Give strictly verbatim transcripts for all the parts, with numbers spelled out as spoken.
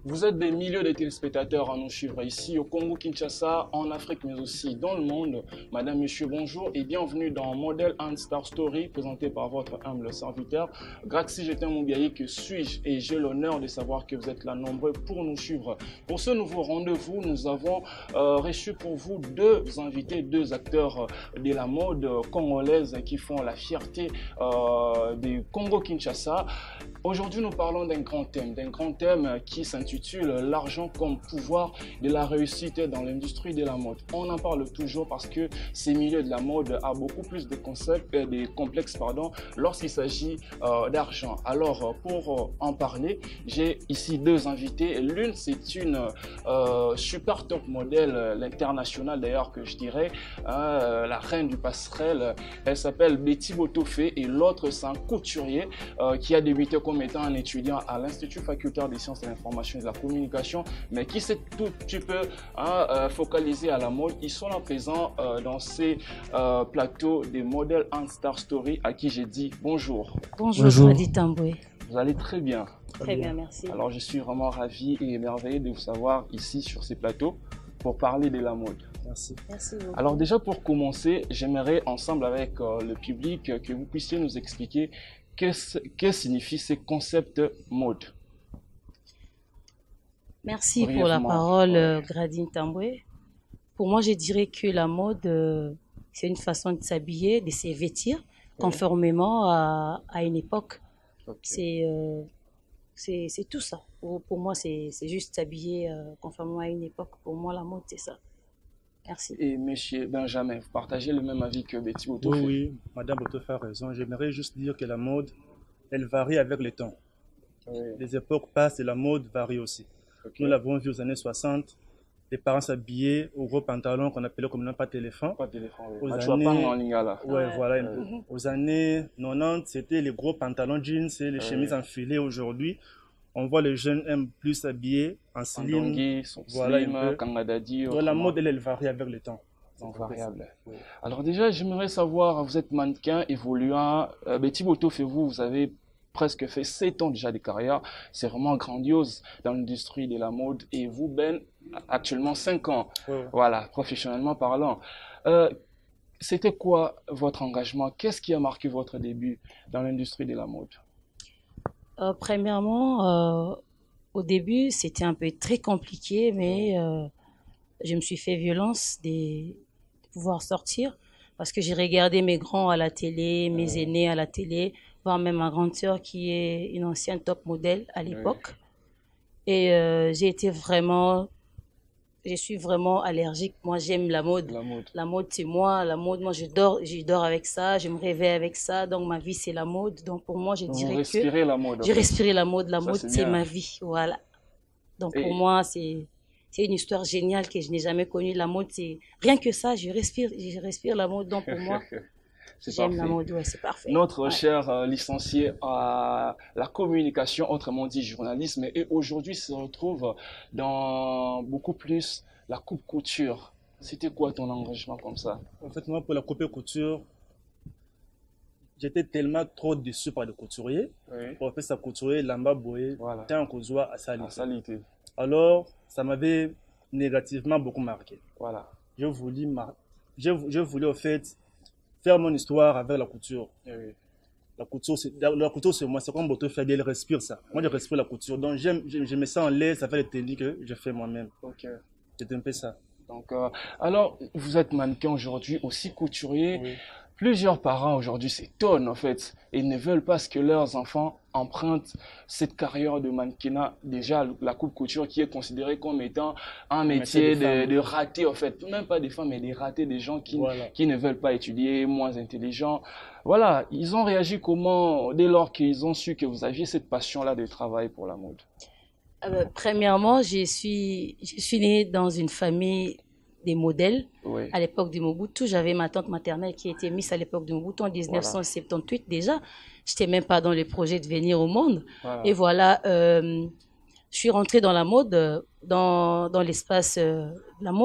Vous êtes des milliers de téléspectateurs à nous suivre ici au Congo-Kinshasa, en Afrique, mais aussi dans le monde. Madame, Monsieur, bonjour et bienvenue dans Model and Star Story, présenté par votre humble serviteur. Graxi Jetin Moubiaï, que suis-je et j'ai l'honneur de savoir que vous êtes là nombreux pour nous suivre. Pour ce nouveau rendez-vous, nous avons euh, reçu pour vous deux invités, deux acteurs de la mode congolaise qui font la fierté euh, du Congo-Kinshasa. Aujourd'hui, nous parlons d'un grand thème, d'un grand thème qui s'intitule « L'argent comme pouvoir de la réussite dans l'industrie de la mode ». On en parle toujours parce que ces milieux de la mode a beaucoup plus de concepts, euh, de complexes pardon, lorsqu'il s'agit euh, d'argent. Alors, pour euh, en parler, j'ai ici deux invités. L'une, c'est une euh, super top modèle, l'international d'ailleurs que je dirais, euh, la reine du passerelle. Elle s'appelle Betty Botofé et l'autre, c'est un couturier euh, qui a débuté comme étant un étudiant à l'Institut facultaire des sciences de l'information et de la communication, mais qui s'est tout petit peu hein, euh, focalisé à la mode. Ils sont là présents euh, dans ces euh, plateaux des Model and Star Story à qui j'ai dit bonjour. Bonjour, bonjour. Adi Tamboué. Vous allez très bien. Très bien, merci. Alors je suis vraiment ravi et émerveillé de vous savoir ici sur ces plateaux pour parler de la mode. Merci. Merci beaucoup. Alors déjà pour commencer, j'aimerais ensemble avec euh, le public euh, que vous puissiez nous expliquer qu'est-ce que signifie ce concept mode. Merci pour la parole, ouais. Gradine Tamboué. Pour moi, je dirais que la mode, euh, c'est une façon de s'habiller, de se vêtir ouais. conformément à, à une époque. Okay. Euh, c'est tout ça. Pour, pour moi, c'est juste s'habiller euh, conformément à une époque. Pour moi, la mode, c'est ça. Merci. Et monsieur Benjamin, vous partagez le même avis que Betty Botofé? Oui, oui, Madame Botofé a raison. J'aimerais juste dire que la mode, elle varie avec le temps. Oui. Les époques passent et la mode varie aussi. Okay. Nous l'avons vu aux années soixante, les parents s'habillaient aux gros pantalons qu'on appelait comme pas téléphone. Pas téléphone, oui. Aux, ah, années... en lingala. Ouais, ouais, voilà. Ouais. Aux années quatre-vingt-dix, c'était les gros pantalons jeans et les ouais. chemises enfilées. Aujourd'hui, on voit les jeunes aiment plus s'habiller en slim. Voilà, slim, kangadadi. Donc la mode, elle, elle varie avec le temps. Donc variable. Oui. Alors déjà, j'aimerais savoir, vous êtes mannequin évoluant. Euh, Betty Botofé, vous, vous avez presque fait sept ans déjà de carrière. C'est vraiment grandiose dans l'industrie de la mode. Et vous, Ben, actuellement cinq ans. Oui, oui. Voilà, professionnellement parlant. Euh, C'était quoi votre engagement? Qu'est-ce qui a marqué votre début dans l'industrie de la mode? Euh, premièrement, euh, au début, c'était un peu très compliqué, mais euh, je me suis fait violence de, de pouvoir sortir parce que j'ai regardé mes grands à la télé, mes ouais. aînés à la télé, voire même ma grande sœur qui est une ancienne top modèle à l'époque. Ouais. Et euh, j'ai été vraiment, je suis vraiment allergique. Moi, j'aime la mode. La mode, la mode c'est moi. La mode, moi, je dors, je dors avec ça. Je me réveille avec ça. Donc, ma vie, c'est la mode. Donc, pour moi, je Donc, dirais que la mode, j'ai respiré la mode. La ça, mode, c'est ma vie. Voilà. Donc, Et... pour moi, c'est c'est une histoire géniale que je n'ai jamais connue. La mode, c'est rien que ça. Je respire, je respire la mode. Donc, pour moi, j'aime la mode. Ouais, c'est parfait. Notre ouais. cher euh, licencié à la communication, autrement dit journalisme, et aujourd'hui se retrouve dans beaucoup plus la coupe couture. C'était quoi ton engagement comme ça? En fait, moi, pour la coupe couture, j'étais tellement trop déçu par les couturiers. Oui. Pour faire ça couturier, lamba boye, voilà. Tant qu'on soit à salité. Alors, ça m'avait négativement beaucoup marqué. Voilà. Je voulais, mar... je, je voulais au fait faire mon histoire avec la couture. Oui. La couture, c'est la couture, c'est moi, c'est comme Botofé, elle respire ça. Moi, je respire la couture. Donc, j'aime, je, je me sens en l'aise, ça fait les techniques que je fais moi-même. Ok. C'est un peu ça. Donc, euh, alors, vous êtes mannequin aujourd'hui, aussi couturier. Oui. Plusieurs parents aujourd'hui s'étonnent en fait et ils ne veulent pas que leurs enfants empruntent cette carrière de mannequinat. Déjà, la coupe couture qui est considérée comme étant un métier de, de raté en fait. Même pas des femmes, mais des ratés, des gens qui, voilà. qui ne veulent pas étudier, moins intelligents. Voilà, ils ont réagi comment dès lors qu'ils ont su que vous aviez cette passion-là de travail pour la mode? euh, Premièrement, je suis, je suis née dans une famille des modèles. Oui. À l'époque de Mobutu, j'avais ma tante maternelle qui était Miss à l'époque de Mobutu en mille neuf cent soixante-dix-huit voilà. déjà. Je n'étais même pas dans les projets de venir au monde. Voilà. Et voilà, euh, je suis rentrée dans la mode, dans, dans l'espace euh, de la mode,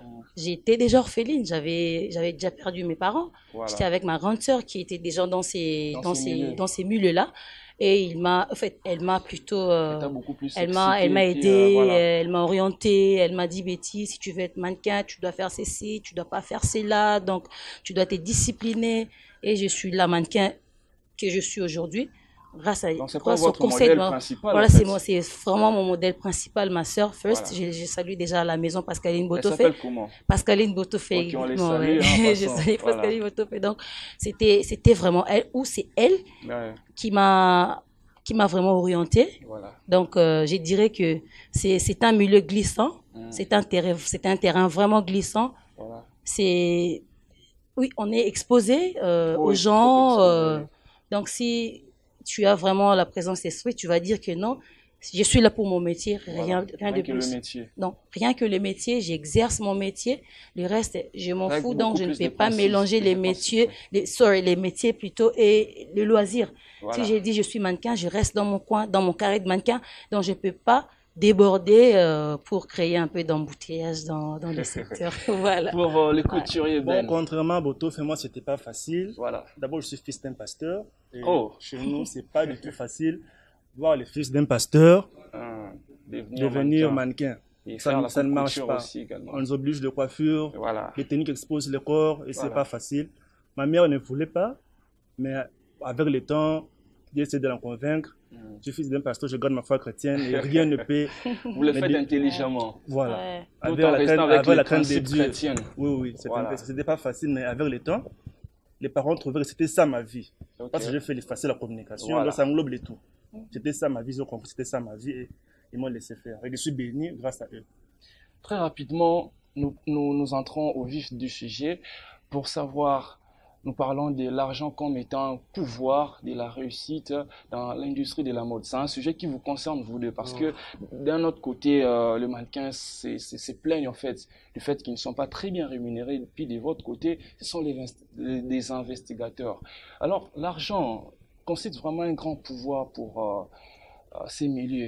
J'étais déjà orpheline, j'avais déjà perdu mes parents. Voilà. J'étais avec ma grande sœur qui était déjà dans ces, dans dans ces, ces, dans ces milieux-là. Et il m'a, en fait, elle m'a plutôt, euh, elle m'a, elle m'a aidé, euh, voilà. Elle m'a orientée, elle m'a dit, Betty, si tu veux être mannequin, tu dois faire ceci, tu dois pas faire cela, donc tu dois te discipliner. Et je suis la mannequin que je suis aujourd'hui. Grâce à, donc c'est pas votre conseil, modèle principal. Voilà, c'est c'est vraiment mon modèle principal, ma sœur First. Voilà. Je, je salue déjà à la maison Pascaline Botofé. Elle s'appelle comment? Pascaline Botofé. Okay, on les salue, ouais. hein, je salue voilà. Pascaline Botofé. Donc c'était c'était vraiment elle, ou c'est elle ouais. qui m'a qui m'a vraiment orientée. Voilà. Donc euh, je dirais que c'est c'est un milieu glissant, mmh. c'est un terrain c'est un terrain vraiment glissant. Voilà. C'est oui, on est exposé euh, oh, aux gens. Euh, donc si tu as vraiment la présence d'esprit, tu vas dire que non, je suis là pour mon métier, rien, voilà. rien, rien de que plus. Le métier. Non, rien que le métier, j'exerce mon métier. Le reste, je m'en fous, donc je ne peux pas mélanger les métiers, les, sorry, les métiers plutôt et le loisir. Voilà. Si j'ai dit je suis mannequin, je reste dans mon coin, dans mon carré de mannequin, donc je ne peux pas déborder euh, pour créer un peu d'embouteillage dans, dans le secteur. Voilà. Pour euh, les couturiers, Ben. Bon, contrairement à Botof et moi, c'était pas facile. Voilà. D'abord, je suis fils d'un pasteur. Et oh. Chez nous, c'est pas du tout facile voir les fils d'un pasteur ah, devenir, devenir mannequin. mannequin. Ça, ça ne marche pas. On nous oblige de coiffure, voilà. les tenues qui exposent le corps, et voilà. c'est pas facile. Ma mère ne voulait pas, mais avec le temps, j'ai essayé de la convaincre. Mm. Je suis fils d'un pasteur, je garde ma foi chrétienne et rien ne peut. Vous le faites dé... intelligemment. Voilà. Ouais. Avec la crainte, avec avec la crainte de Dieu. Chrétienne. Oui, oui, c'était voilà. pas facile, mais avec le temps, les parents trouvaient que c'était ça ma vie. Okay. Parce que j'ai fait effacer la communication, voilà. donc ça englobe le tout. C'était ça ma vie, ils ont compris, c'était ça ma vie et ils m'ont laissé faire. Et je suis béni grâce à eux. Très rapidement, nous, nous, nous entrons au vif du sujet pour savoir. Nous parlons de l'argent comme étant un pouvoir de la réussite dans l'industrie de la mode. C'est un sujet qui vous concerne, vous deux, parce que d'un autre côté, euh, le mannequin se plaignent en fait du fait qu'ils ne sont pas très bien rémunérés. Et puis de votre côté, ce sont les, les, les investigateurs. Alors, l'argent constitue vraiment un grand pouvoir pour euh, euh, ces milieux.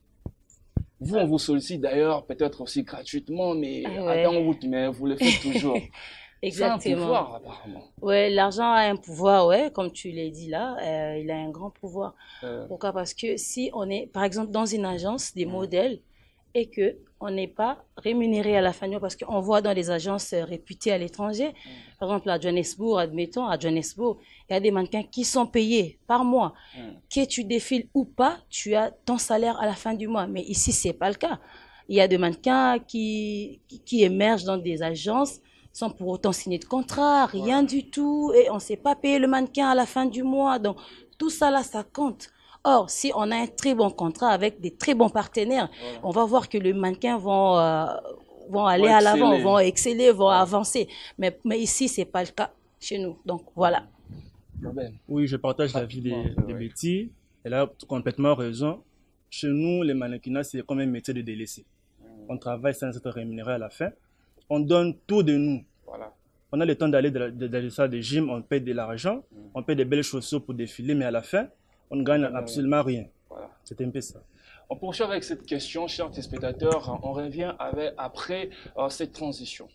Vous, on vous sollicite d'ailleurs, peut-être aussi gratuitement, mais ouais. attends, vous, mais vous le faites toujours. Exactement. C'est un pouvoir, apparemment. Ouais, l'argent a un pouvoir, ouais, comme tu l'as dit là, euh, il a un grand pouvoir. Euh... Pourquoi? Parce que si on est, par exemple, dans une agence des mmh. modèles et que on n'est pas rémunéré à la fin du mois, parce qu'on voit dans les agences réputées à l'étranger, mmh. par exemple à Johannesburg, admettons, à Johannesburg, il y a des mannequins qui sont payés par mois. Mmh. Que tu défiles ou pas, tu as ton salaire à la fin du mois. Mais ici, c'est pas le cas. Il y a des mannequins qui, qui, qui émergent dans des agences sans pour autant signer de contrat, rien ouais. du tout, et on ne sait pas payer le mannequin à la fin du mois. Donc, tout ça là, ça compte. Or, si on a un très bon contrat avec des très bons partenaires, ouais. on va voir que les mannequins vont, euh, vont aller à l'avant, vont exceller, vont ouais. avancer. Mais, mais ici, ce n'est pas le cas chez nous. Donc, voilà. Oui, je partage l'avis de, de Betty. Elle a complètement raison. Chez nous, les mannequinats, c'est comme un métier de délaissé. On travaille sans être rémunéré à la fin. On donne tout de nous. Voilà. On a le temps d'aller dans la salle de gym, on paye de l'argent, mmh. on paye des belles chaussures pour défiler, mais à la fin, on ne gagne mmh. absolument rien. Voilà. C'est un peu ça. On poursuit avec cette question, chers téléspectateurs. On revient avec, après euh, cette transition.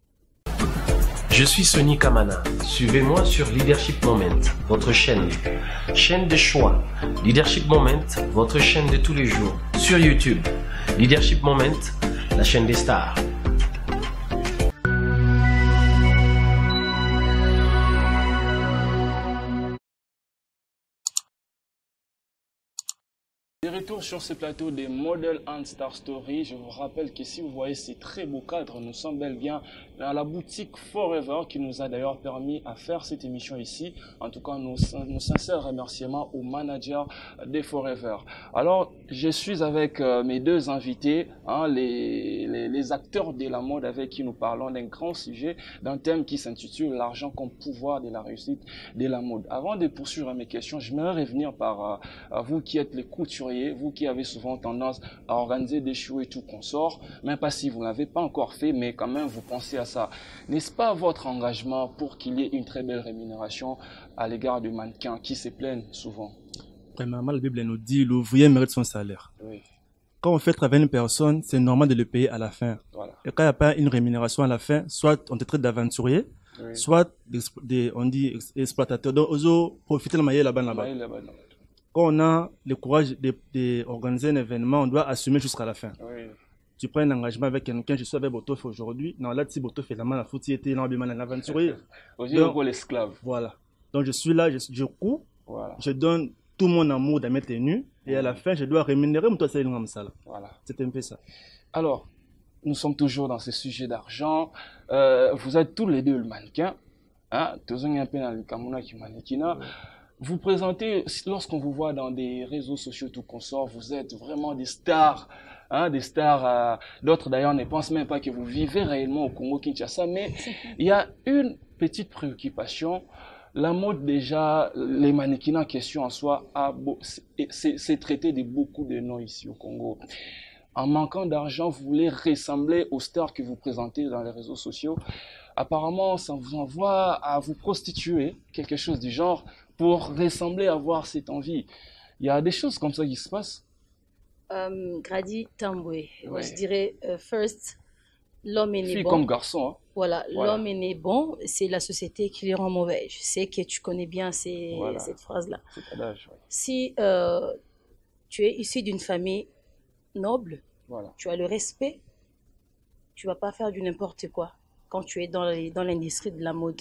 Je suis Sonny Kamana. Suivez-moi sur Leadership Moment, votre chaîne. Chaîne de choix. Leadership Moment, votre chaîne de tous les jours. Sur YouTube. Leadership Moment, la chaîne des stars. De retour sur ce plateau des Model and Star Story, je vous rappelle que si vous voyez ces très beaux cadres, nous sommes bel bien dans la boutique Forever qui nous a d'ailleurs permis à faire cette émission ici. En tout cas, nos, nos sincères remerciements au manager des Forever. Alors, je suis avec euh, mes deux invités, hein, les, les, les acteurs de la mode avec qui nous parlons d'un grand sujet, d'un thème qui s'intitule l'argent comme pouvoir de la réussite de la mode. Avant de poursuivre mes questions, je j'aimerais revenir par euh, vous qui êtes les couturiers, vous qui avez souvent tendance à organiser des shows et tout consort, même pas si vous ne l'avez pas encore fait, mais quand même vous pensez à ça. N'est-ce pas votre engagement pour qu'il y ait une très belle rémunération à l'égard des mannequins qui se plaignent souvent? Premièrement, la Bible nous dit l'ouvrier mérite son salaire. Oui. quand on fait travailler une personne, c'est normal de le payer à la fin. Voilà. Et quand il n'y a pas une rémunération à la fin, soit on te traite d'aventurier, oui. soit des, des, on dit exploitateur. Donc, on profite de la maille là-bas. Là-bas. Quand on a le courage d'organiser un événement, on doit assumer jusqu'à la fin. Oui. Tu prends un engagement avec quelqu'un, je suis avec Botof aujourd'hui. Non, là, si Botof fait la main, la foutu était là, un aventurier. Aujourd'hui, l'esclave. Voilà. Donc, je suis là, je, je cours, voilà. Je donne tout mon amour dans mes tenues, et mmh. à la fin, je dois rémunérer mon toit comme ça. Voilà. C'est un peu ça. Alors, nous sommes toujours dans ce sujet d'argent. Euh, vous êtes tous les deux le mannequin. Hein? Un peu dans le Kamuna qui mannequina. Vous présentez, lorsqu'on vous voit dans des réseaux sociaux, tout consort, vous êtes vraiment des stars. Hein, des stars, euh, d'autres d'ailleurs ne pensent même pas que vous vivez réellement au Congo-Kinshasa, mais il y a une petite préoccupation. La mode déjà, les mannequins en question en soi, c'est traité de beaucoup de noms ici au Congo. En manquant d'argent, vous voulez ressembler aux stars que vous présentez dans les réseaux sociaux. Apparemment, ça vous envoie à vous prostituer, quelque chose du genre, pour ressembler, avoir cette envie. Il y a des choses comme ça qui se passent. Um, Grady Tamboué, ouais. Je dirais uh, first, l'homme est né Fille bon. comme garçon. Hein. Voilà, voilà. L'homme est né bon, c'est la société qui le rend mauvais. Je sais que tu connais bien ces, voilà. cette phrase-là. Adage, ouais. Si euh, tu es issu d'une famille noble, voilà. tu as le respect, tu ne vas pas faire du n'importe quoi quand tu es dans l'industrie de la mode.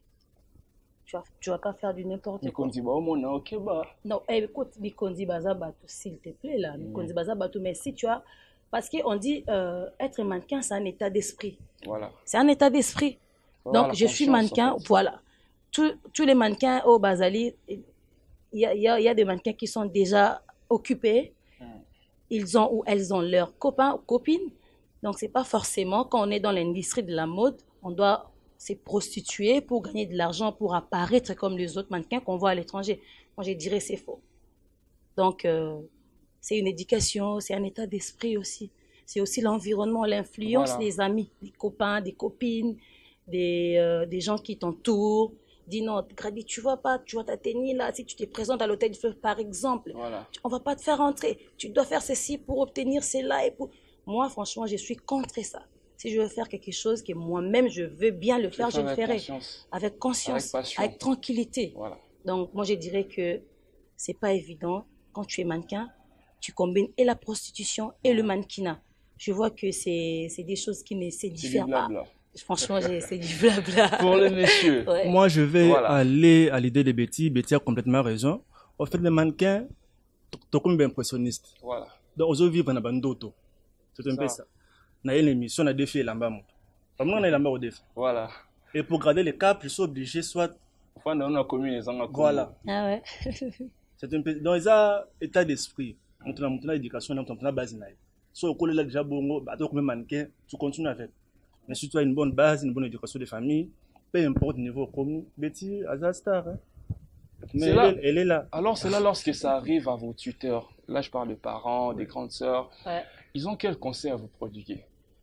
Tu vas, tu vas pas faire du n'importe quoi. Non, eh, écoute, s'il te plaît, là. Mm. Mais si tu as... Parce qu'on dit, euh, être mannequin, c'est un état d'esprit. Voilà. C'est un état d'esprit. Voilà, donc, je suis mannequin, en fait. Voilà. Tous, tous les mannequins au Bazali, il y a, y, a, y a des mannequins qui sont déjà occupés. Mm. Ils ont ou elles ont leurs copains ou copines. Donc, c'est pas forcément, quand on est dans l'industrie de la mode, on doit... c'est prostituer pour gagner de l'argent, pour apparaître comme les autres mannequins qu'on voit à l'étranger. Moi, je dirais c'est faux. Donc, euh, c'est une éducation, c'est un état d'esprit aussi. C'est aussi l'environnement, l'influence voilà. des amis, des copains, des copines, des, euh, des gens qui t'entourent. Dis non, Grady, tu vois pas, tu vois ta tenue là, si tu te présentes à l'hôtel de feu, par exemple, voilà. on va pas te faire entrer. Tu dois faire ceci pour obtenir cela. Et pour... Moi, franchement, je suis contre ça. Si je veux faire quelque chose que moi-même, je veux bien le faire, je le ferai. Conscience. Avec conscience, avec, avec tranquillité. Voilà. Donc, moi, je dirais que c'est pas évident. Quand tu es mannequin, tu combines et la prostitution et le mannequinat. Je vois que c'est des choses qui ne se diffèrent pas. Franchement, c'est du blabla. Pour les messieurs. Ouais. Moi, je vais voilà. aller à l'idée de Betty. Betty a complètement raison. En fait, les mannequins, tu es comme impressionniste. Voilà. Donc, on vit dans un bandoto. C'est un peu ça. On a une émission, on a défié là-bas. On a là-bas au défi. Voilà. Et pour garder le cap, je suis obligé soit. Enfin, on a commis les gens. Voilà. Ah ouais. C'est un peu. Donc, ils ont état d'esprit. On a une éducation, on a une base. Soit au collège, là, déjà, bon, bah, tu mannequin, tu continues avec. Mais si tu as une bonne base, une bonne éducation de famille, peu importe le niveau commun, Betty, elle star. Hein. Mais elle, là, est, elle est là. Alors, c'est là lorsque ça arrive à vos tuteurs. Là, je parle de parents, des grandes sœurs. Ouais. Ils ont quel conseil à vous prodiguer?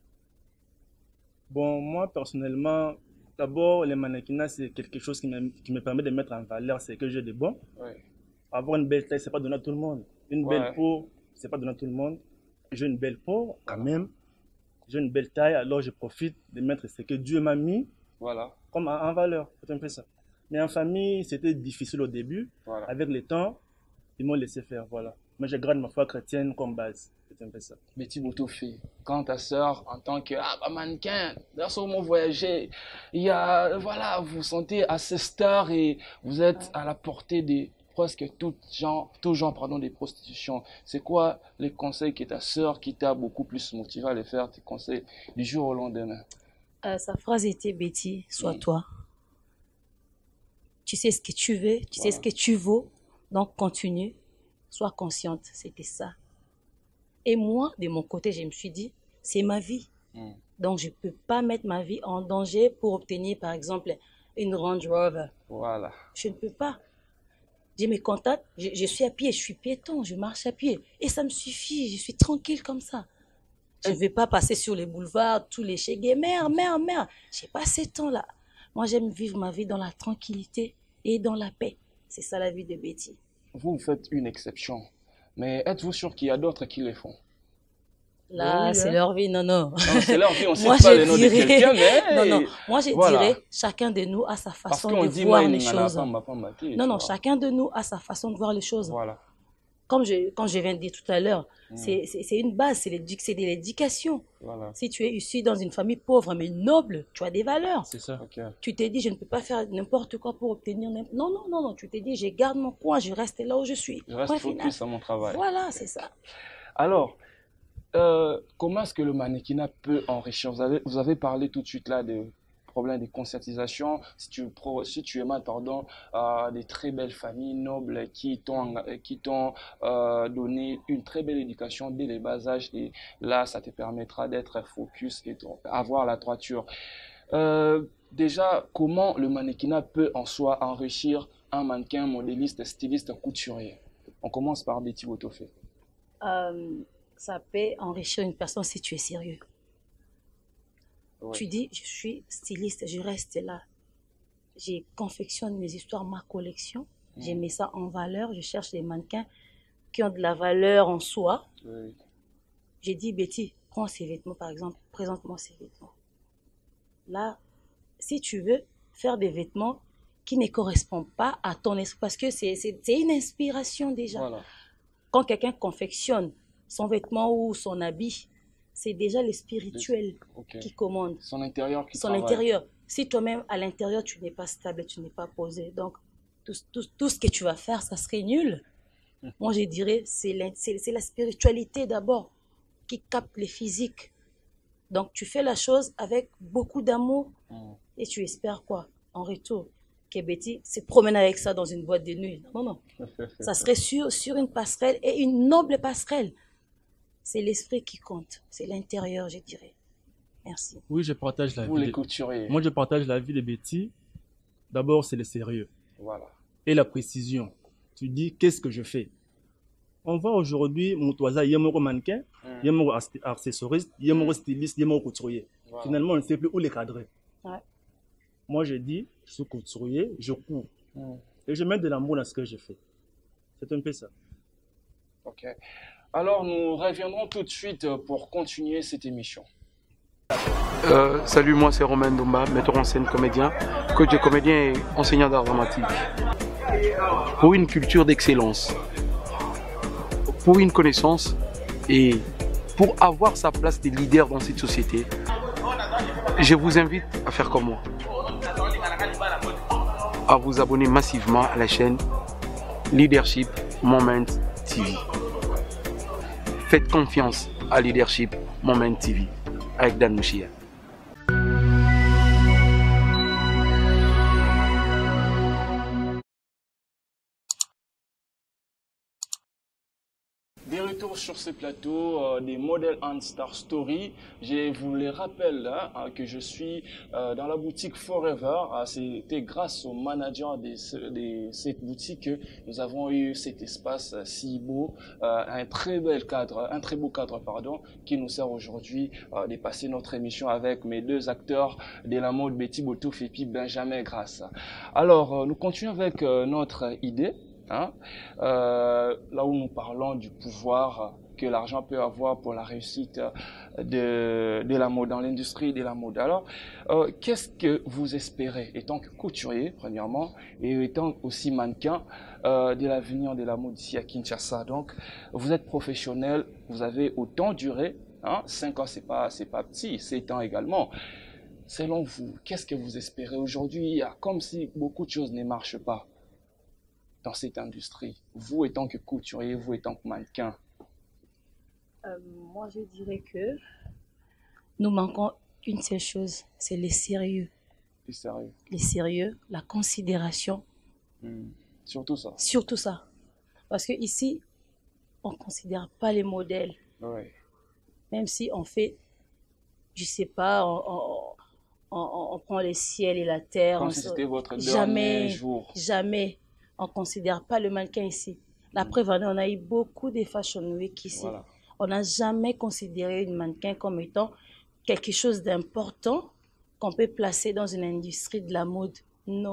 Bon, moi, personnellement, d'abord, les mannequinats, c'est quelque chose qui me, qui me permet de mettre en valeur ce que j'ai de bon. Ouais. Avoir une belle taille, ce n'est pas donné à tout le monde. Une ouais. belle peau, ce n'est pas donné à tout le monde. J'ai une belle peau, quand même. J'ai une belle taille, alors je profite de mettre ce que Dieu m'a mis voilà. comme en, en valeur. C'est un peu ça. Mais en famille, c'était difficile au début. Voilà. Avec le temps, ils m'ont laissé faire. Voilà. Moi, je garde ma foi chrétienne comme base. C'est un peu ça. Betty Botofi, quand ta sœur, en tant que ah, bah, mannequin, dans ce moment voyager, il y a, voilà, vous vous sentez assez star et vous êtes à la portée de presque tout genre, tout genre pardon, des prostitutions. C'est quoi les conseils que ta sœur, qui t'a beaucoup plus motivé à les faire, tes conseils du jour au lendemain? euh, Sa phrase était Betty, sois mmh. toi. Tu sais ce que tu veux, tu voilà. sais ce que tu vaux, donc continue, sois consciente, c'était ça. Et moi, de mon côté, je me suis dit, c'est ma vie. Mm. Donc, je ne peux pas mettre ma vie en danger pour obtenir, par exemple, une Range Rover. Voilà. Je ne peux pas. Je me contacte, je, je suis à pied, je suis piéton, je marche à pied. Et ça me suffit, je suis tranquille comme ça. Je ne vais pas passer sur les boulevards, tous les chégués. Merde, merde, merde. Je n'ai pas ces temps-là. Moi, j'aime vivre ma vie dans la tranquillité et dans la paix. C'est ça la vie de Betty. Vous, vous faites une exception. Mais êtes-vous sûr qu'il y a d'autres qui le font? Là, oui, c'est hein. leur vie, non, non. Non, c'est leur vie, on ne Moi, sait pas je le nom de dirais- quelqu'un, mais... Non, non, moi je Voilà. dirais, chacun de nous a sa Parce façon qu'on de dit, voir moi, les il n'en a choses. pas, m'a pas maté, Non, tu non, vois. chacun de nous a sa façon de voir les choses. Voilà. Comme je, quand je viens de dire tout à l'heure, Mm. c'est c'est- c'est une base, c'est l'édu- c'est de l'éducation. Voilà. Si tu es issu dans une famille pauvre mais noble, tu as des valeurs. C'est ça. Ok. Tu t'es dit, je ne peux pas faire n'importe quoi pour obtenir... n'im- Non, non, non, non, tu t'es dit, je garde mon coin, je reste là où je suis. Je reste Point final. focus à mon travail. Voilà, c'est ça. Alors, euh, comment est-ce que le mannequinat peut enrichir? Vous avez, vous avez parlé tout de suite là de problème de conscientisation. Si tu, pro, si tu émanes, pardon, euh, des très belles familles nobles qui t'ont qui t'ont euh, donné une très belle éducation dès les bas âges, et là, ça te permettra d'être focus et d'avoir la droiture. Euh, déjà, comment le mannequinat peut en soi enrichir un mannequin, modéliste, styliste, couturier? On commence par Betty Botofé. Euh, ça peut enrichir une personne si tu es sérieux. Ouais. Tu dis, je suis styliste, je reste là. Je confectionne mes histoires, ma collection. Mm. J'ai mis ça en valeur. Je cherche des mannequins qui ont de la valeur en soi. Oui. J'ai dit, Betty, prends ces vêtements, par exemple, présente-moi ces vêtements. Là, si tu veux faire des vêtements qui ne correspondent pas à ton esprit, parce que c'est c'est- c'est une inspiration déjà. Voilà. Quand quelqu'un confectionne son vêtement ou son habit, c'est déjà le spirituel Ok. qui commande, Son intérieur qui son travaille. intérieur. Si toi-même, à l'intérieur, tu n'es pas stable, tu n'es pas posé, donc tout, tout, tout ce que tu vas faire, ça serait nul. Moi, je dirais, c'est l'in- c'est c'est la spiritualité d'abord qui capte les physiques. Donc, tu fais la chose avec beaucoup d'amour Mm. et tu espères quoi en retour? Que Betty se promène avec ça dans une boîte de nuit. Non, non. Ça serait sur, sur une passerelle, et une noble passerelle. C'est l'esprit qui compte. C'est l'intérieur, je dirais. Merci. Oui, je partage la Vous vie. les de- couturiers. Moi, je partage la vie de Betty. D'abord, c'est le sérieux Voilà. et la précision. Tu dis, qu'est-ce que je fais? On voit aujourd'hui, mon toisa, il y a mon mannequin, Mm. il y a mon accessoriste, il y a mon styliste, il y a mon couturier. Voilà. Finalement, on ne sait plus où les cadrer. Ouais. Moi, je dis, je suis couturier, je cours. Mm. Et je mets de l'amour dans ce que je fais. C'est un peu ça. Ok. Alors, nous reviendrons tout de suite pour continuer cette émission. Euh, salut, moi c'est Romain Domba, metteur en scène, comédien, coach de comédien et enseignant d'art dramatique. Pour une culture d'excellence, pour une connaissance et pour avoir sa place de leader dans cette société, je vous invite à faire comme moi, à vous abonner massivement à la chaîne Leadership Moment T V. Faites confiance à Leadership Moment T V avec Dan Mouchia. Des retours sur ce plateau euh, des Model and Star Story. Je vous les rappelle hein, que je suis euh, dans la boutique Forever. Ah, c'était grâce au manager de ce- de cette boutique que nous avons eu cet espace euh, si beau, euh, un très bel cadre, un très beau cadre pardon, qui nous sert aujourd'hui euh, de passer notre émission avec mes deux acteurs de la mode, Betty Botouf et puis Benjamin Grasse. Alors, euh, nous continuons avec euh, notre idée. Hein, euh, là où nous parlons du pouvoir que l'argent peut avoir pour la réussite de, de la mode, dans l'industrie de la mode. Alors, euh, qu'est-ce que vous espérez, étant que couturier, premièrement, et étant aussi mannequin, euh, de l'avenir de la mode ici à Kinshasa? Donc, vous êtes professionnel, vous avez autant duré, hein, cinq ans, c'est pas, c'est pas petit, sept ans également. Selon vous, qu'est-ce que vous espérez aujourd'hui? Il y a comme si beaucoup de choses ne marchent pas dans cette industrie, vous étant que couturier, vous étant que mannequin? Euh, moi, je dirais que nous manquons une seule chose, c'est le sérieux. Plus sérieux. Le sérieux, la considération, Hmm. Surtout ça. surtout ça. Parce que ici, on ne considère pas les modèles. Oui. Même si on fait, je sais pas, on, on, on, on prend le ciel et la terre. Comme on si se- c'était votre Jamais. dernier jour. Jamais on ne considère pas le mannequin ici. La preuve, on a eu beaucoup de Fashion Week ici. Voilà. On n'a jamais considéré une mannequin comme étant quelque chose d'important qu'on peut placer dans une industrie de la mode. Non.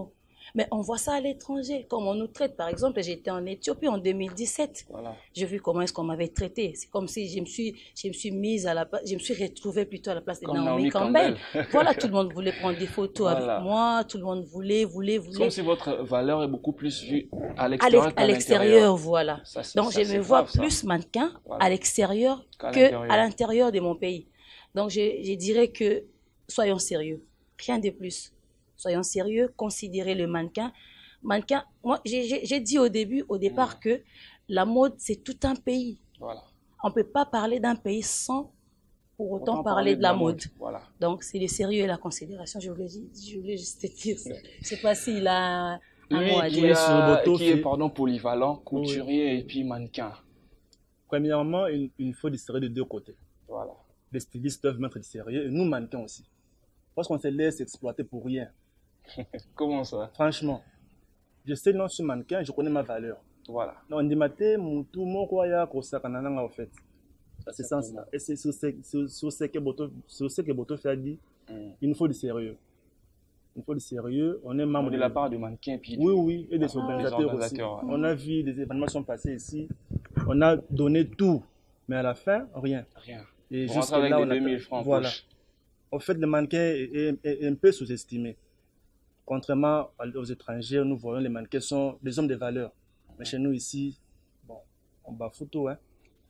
Mais on voit ça à l'étranger, comme on nous traite. Par exemple, j'étais en Éthiopie en deux mille dix-sept. Voilà. J'ai vu comment est-ce qu'on m'avait traité. C'est comme si je me suis, je me suis mise à la place, je me suis retrouvée plutôt à la place de Comme Naomi Naomi Campbell. Campbell. Voilà, tout le monde voulait prendre des photos Voilà. avec moi, tout le monde voulait, voulait, C'est voulait. comme si votre valeur est beaucoup plus vue à À l'extérieur l'ex- qu'à à l'intérieur. l'extérieur, voilà. Ça, c'est- Donc, ça, je c'est me vois grave, ça. plus mannequin Voilà. à l'extérieur Qu'à que l'intérieur. à l'intérieur de mon pays. Donc, je, je dirais que soyons sérieux. Rien de plus. Soyons sérieux, considérez le mannequin. Mannequin, moi, j'ai- j'ai j'ai dit au début, au départ, Mm. que la mode, c'est tout un pays. Voilà. On ne peut pas parler d'un pays sans pour autant, parler, de la, mode. Voilà. Donc, c'est le sérieux et la considération. Je voulais, ju- je voulais juste te dire ça. Je ne sais pas s'il a un Lui mot à qui, dire. a- Sur Boto, qui est fait- pardon, polyvalent, couturier et puis mannequin. Premièrement, il, il faut du sérieux de deux côtés. Voilà. Les stylistes doivent mettre du sérieux et nous, mannequins aussi. Parce qu'on se laisse exploiter pour rien. Comment ça? Franchement, je sais non, je suis mannequin, je connais ma valeur. Voilà. Non, on dit maté, tout mon croya, en fait. C'est ça, ça. Et c'est sur ce sur- sur ce que Boto sur ce que Boto fait a dit, Mm. il nous faut du sérieux. Il nous faut du sérieux. On est membre De la part de mannequins puis de- Oui, oui, et des Ah, organisateurs, des aussi. organisateurs, ouais. On a vu des événements sont passés ici. On a donné tout, mais à la fin, rien. rien. Et Vous jusque rentrez avec là, des on a deux mille francs en voilà. poche. En fait, le mannequin est, est- est un peu sous-estimé. Contrairement aux étrangers, nous voyons les mannequins sont des hommes de valeur. Mais chez nous ici, bon, on bafoue tout, hein.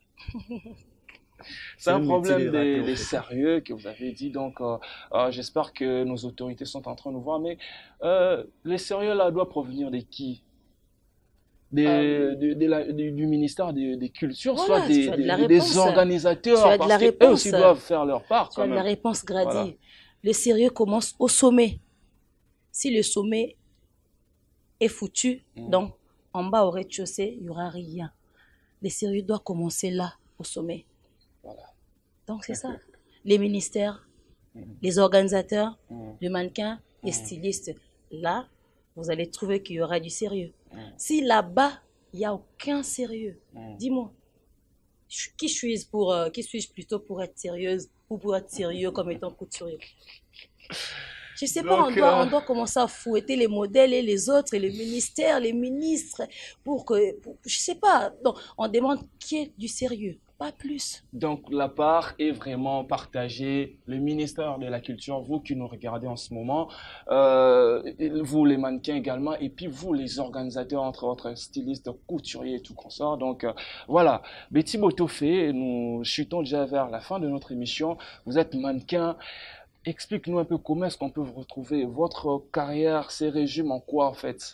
C'est un le problème métier des des, ratés, des en fait. sérieux que vous avez dit, donc euh, euh, j'espère que nos autorités sont en train de nous voir, mais euh, les sérieux là doivent provenir de qui? Des, Euh, de- de la- du, du ministère des, des Cultures, Voilà, soit des, tu as de des- la des réponse. organisateurs, Tu as de parce la qu'eux réponse. aussi doivent faire leur part Tu quand as la même. réponse, Grady. Voilà. Le sérieux commence au sommet. Si le sommet est foutu, Mm. donc en bas au rez-de-chaussée, il n'y aura rien. Le sérieux doit commencer là, au sommet. Voilà. Donc c'est ça. Les ministères, Mm. les organisateurs, Mm. le mannequin, les Mm. stylistes. Là, vous allez trouver qu'il y aura du sérieux. Mm. Si là-bas, il n'y a aucun sérieux, Mm. dis-moi, je- qui suis-je pour, euh, qui suis-je plutôt pour être sérieuse ou pour être sérieux comme étant couturier? Je sais pas, on Donc, doit, euh, on doit commencer à fouetter les modèles et les autres, et les ministères, les ministres, pour que, pour- je sais pas, donc on demande qui est du sérieux, pas plus. Donc la part est vraiment partagée. Le ministère de la Culture, vous qui nous regardez en ce moment, euh, et vous les mannequins également, et puis vous les organisateurs, entre autres stylistes, couturiers et tout consort. Donc euh, voilà, Betty Botofé, nous chutons déjà vers la fin de notre émission. Vous êtes mannequin. Explique-nous un peu comment est-ce qu'on peut vous retrouver. Votre carrière se résume en quoi en fait?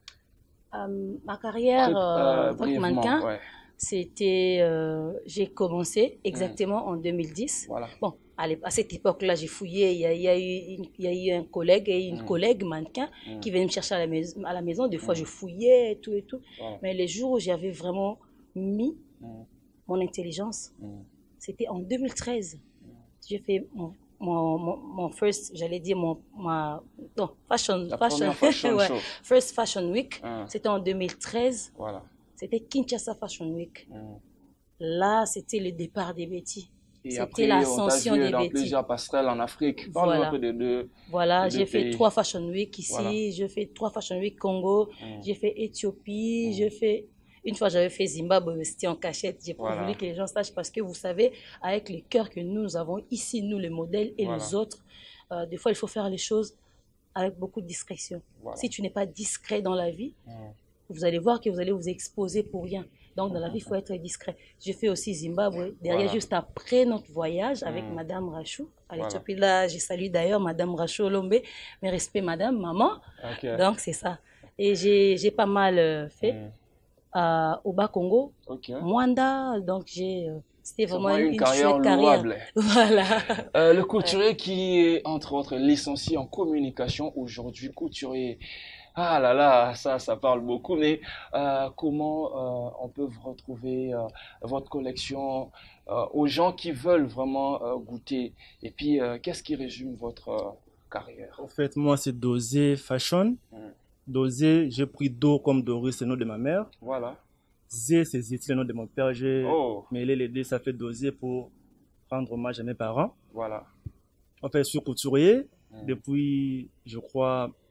Euh, ma carrière Très, euh, euh, en tant que brièvement, mannequin, ouais. c'était, euh, j'ai commencé exactement en deux mille dix. Voilà. Bon, à, l'ép- à cette époque-là, j'ai fouillé. Il y a, il y a eu, une- il y a eu un collègue et une Mm. collègue mannequin Mm. qui venaient me chercher à la maison. À la maison. Des fois, Mm. je fouillais et tout et tout. Voilà. Mais les jours où j'avais vraiment mis Mm. mon intelligence, Mm. c'était en deux mille treize. J'ai fait mon, mon, mon, mon first, j'allais dire mon, ma, non, fashion, La fashion, première fashion ouais, show. first fashion week. Mm. C'était en deux mille treize. Voilà. C'était Kinshasa Fashion Week. Mm. Là, c'était le départ des Betty. Et C'était après, on t'a l'ascension vu des dans Betty. plusieurs passerelles en Afrique. Parle Voilà. un peu de deux. Voilà, les deux j'ai fait pays. trois Fashion Week ici, Voilà. j'ai fait trois Fashion Week Congo, Mm. j'ai fait Éthiopie, Mm. j'ai fait... Une fois, j'avais fait Zimbabwe, mais c'était en cachette. J'ai pas Voilà. voulu que les gens sachent parce que vous savez, avec les cœurs que nous avons ici, nous, les modèles et Voilà. les autres, euh, des fois, il faut faire les choses avec beaucoup de discrétion. Voilà. Si tu n'es pas discret dans la vie, Mm. vous allez voir que vous allez vous exposer pour rien. Donc, dans la vie, il faut être discret. J'ai fait aussi Zimbabwe, derrière, Voilà. juste après notre voyage avec Mm. Madame Rachou. À Voilà. l'Éthiopie, là, j'ai salué d'ailleurs Madame Rachou Olombe. Mes respects, Madame, Maman. Ok. Donc, c'est ça. Et j'ai j'ai pas mal euh, fait Mm. euh, au Bas-Congo, Ok. Mwanda. Donc, j'ai... euh, C'était C'est vraiment vraiment une, une une carrière chouette carrière. louable. Voilà. Euh, le couturier qui est, entre autres, licencié en communication aujourd'hui, couturier. Ah là là, ça, ça parle beaucoup, mais euh, comment euh, on peut vous retrouver euh, votre collection euh, aux gens qui veulent vraiment euh, goûter? Et puis, euh, qu'est-ce qui résume votre euh, carrière? En fait, moi, c'est Dosé Fashion. Mm. Dosé, j'ai pris Do comme Doris, c'est le nom de ma mère. Voilà. Zé, c'est Ziti, le nom de mon père. J'ai Oh, mêlé les deux, ça fait Dosé pour rendre hommage à mes parents. voilà. En fait, je suis couturier Mm. depuis, je crois,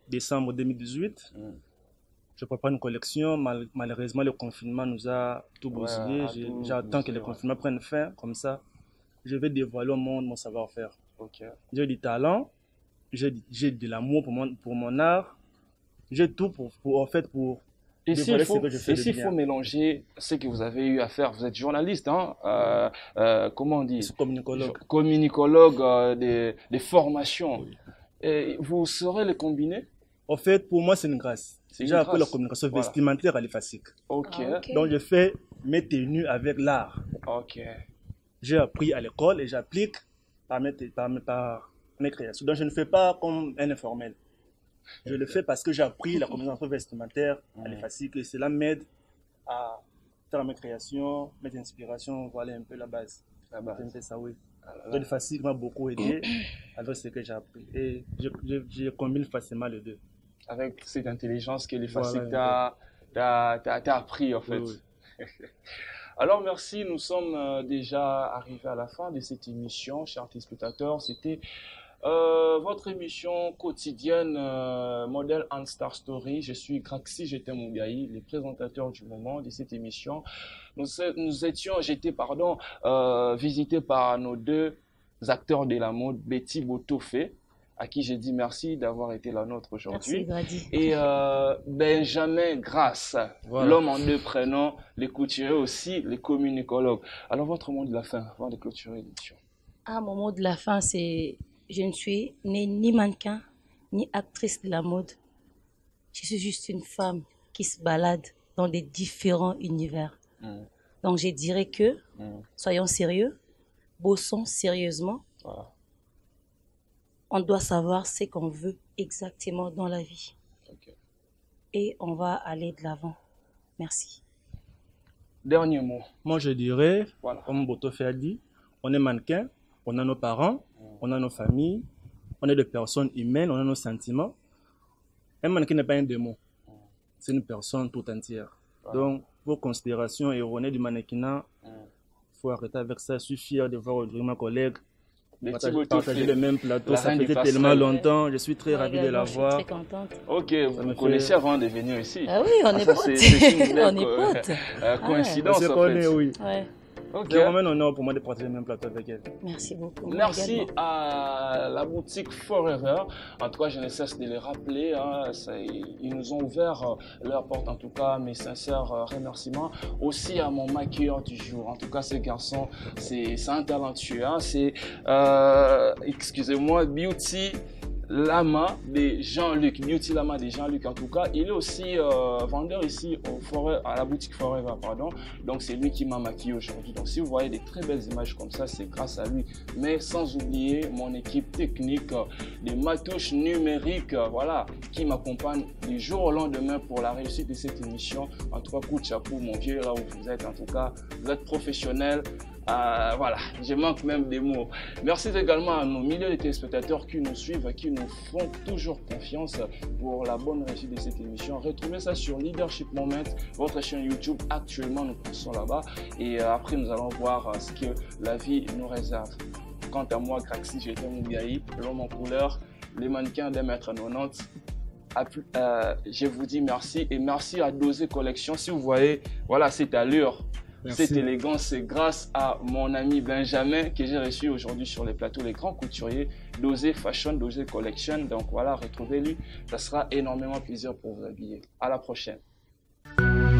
décembre deux mille dix-huit. Mm. Je prépare une collection. Mal, malheureusement, le confinement nous a tout bousillé. Ouais, J'attends que le confinement prenne fin. Comme ça, je vais dévoiler au monde mon savoir-faire. Okay. J'ai du talent, j'ai de l'amour pour mon, pour mon art. J'ai tout pour, pour, en fait, pour et s'il faut, faut mélanger ce que vous avez eu à faire, vous êtes journaliste, hein, euh, euh, comment on dit, communicologue, communicologue euh, des, des formations. Oui. Et vous saurez les combiner? En fait, pour moi, c'est une grâce. J'ai appris la communication voilà. vestimentaire à l'EFASIC. Okay. Ah, okay. Donc, je fais mes tenues avec l'art. Okay. J'ai appris à l'école et j'applique par mes, par, mes, par mes créations. Donc, je ne fais pas comme un informel. Je le fais parce que j'ai appris la communication vestimentaire à l'EFASIC et cela m'aide à faire mes créations, mes inspirations, voilà un peu la base. La base. C'est un peu ça, oui. Donc, l'EFASIC m'a beaucoup aidé avec ce que j'ai appris et je, je, je combine facilement les deux. Avec cette intelligence que l'EFASIC voilà, t'a appris en fait. Oui, oui. Alors merci, nous sommes déjà arrivés à la fin de cette émission, chers téléspectateurs. C'était Euh, votre émission quotidienne euh, Model and Star Story. Je suis Graxi Jetemoubiaï, le présentateur du moment de cette émission. Nous, nous étions, j'étais pardon, euh, visité par nos deux acteurs de la mode, Betty Botofé, à qui j'ai dit merci d'avoir été la nôtre aujourd'hui. Et euh, Benjamin Grasse, voilà. L'homme en deux prénoms, les couturiers aussi, les communicologues. Alors votre mot de la fin, avant de clôturer l'émission. Ah, mon mot de la fin, c'est je ne suis née ni mannequin, ni actrice de la mode. Je suis juste une femme qui se balade dans des différents univers. Mmh. Donc, je dirais que, mmh. soyons sérieux, bossons sérieusement. Voilà. On doit savoir ce qu'on veut exactement dans la vie. Okay. Et on va aller de l'avant. Merci. Dernier mot. Moi, je dirais, voilà. Comme Botofé a dit, on est mannequin, on a nos parents, on a nos familles, on est des personnes humaines, on a nos sentiments. Un mannequin n'est pas un démon, c'est une personne tout entière. Ouais. Donc, vos considérations erronées du mannequinat, il ouais. faut arrêter avec ça. Je suis fier de voir aujourd'hui ma collègue partager, partager le même plateau. Ça faisait tellement longtemps, je suis très ouais, ravi de la voir. Je suis très contente. Ok, vous me connaissez fait... avant de venir ici. Ah oui, on ah, est potes. On est potes. Euh, coïncidence ouais. en connaît, fait. Oui. Ouais. Okay. C'est vraiment un honneur pour moi de partager le même plateau avec elle. Merci beaucoup. Merci à la boutique Forever. En tout cas, je ne cesse de les rappeler. Hein, ils nous ont ouvert leur porte. En tout cas, mes sincères remerciements. Aussi à mon maquilleur du jour. En tout cas, ce garçon, c'est un talentueux. Hein, c'est, euh, excusez-moi, Beauty Lama de Jean-Luc, Beauty Lama de Jean-Luc en tout cas. Il est aussi euh, vendeur ici au Forever, à la boutique Forever, pardon. Donc c'est lui qui m'a maquillé aujourd'hui. Donc si vous voyez des très belles images comme ça, c'est grâce à lui. Mais sans oublier mon équipe technique, euh, des matouches numériques, euh, voilà, qui m'accompagnent du jour au lendemain pour la réussite de cette émission. En tout cas, coup de chapeau, mon vieux, là où vous êtes. En tout cas, vous êtes professionnel. Euh, voilà, je manque même des mots. Merci également à nos milliers de téléspectateurs qui nous suivent, qui nous font toujours confiance pour la bonne réussite de cette émission. Retrouvez ça sur Leadership Moment, votre chaîne YouTube. Actuellement, nous passons là-bas et euh, après, nous allons voir euh, ce que la vie nous réserve. Quant à moi, Graxi Jetemoubiaï, l'homme en couleur, les mannequins d'un mètre quatre-vingt-dix. Euh, je vous dis merci et merci à Dosé Collection. Si vous voyez, voilà cette allure. Merci. Cette élégance, c'est grâce à mon ami Benjamin que j'ai reçu aujourd'hui sur les plateaux, les grands couturiers Dosé Fashion, Dosé Collection. Donc voilà, retrouvez-lui. Ça sera énormément plaisir pour vous habiller. À la prochaine.